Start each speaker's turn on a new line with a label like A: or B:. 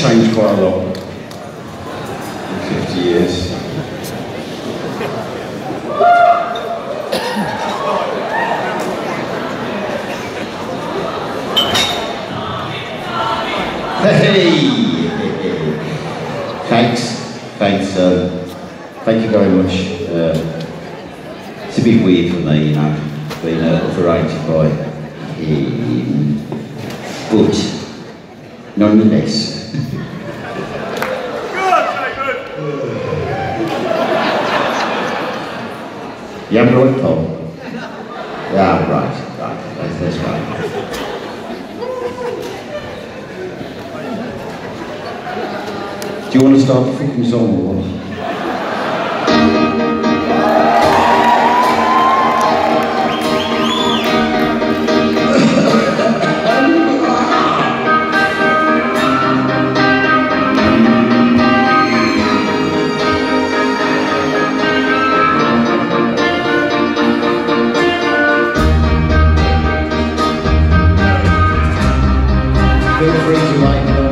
A: changed quite a lot in 50 years. Hey! Thanks, thank you very much. It's a bit weird for me, you know, being overrated by him, but nonetheless. You haven't got Tong? Yeah, right, that's right. Do you want to start the fucking song or what? Feel free to like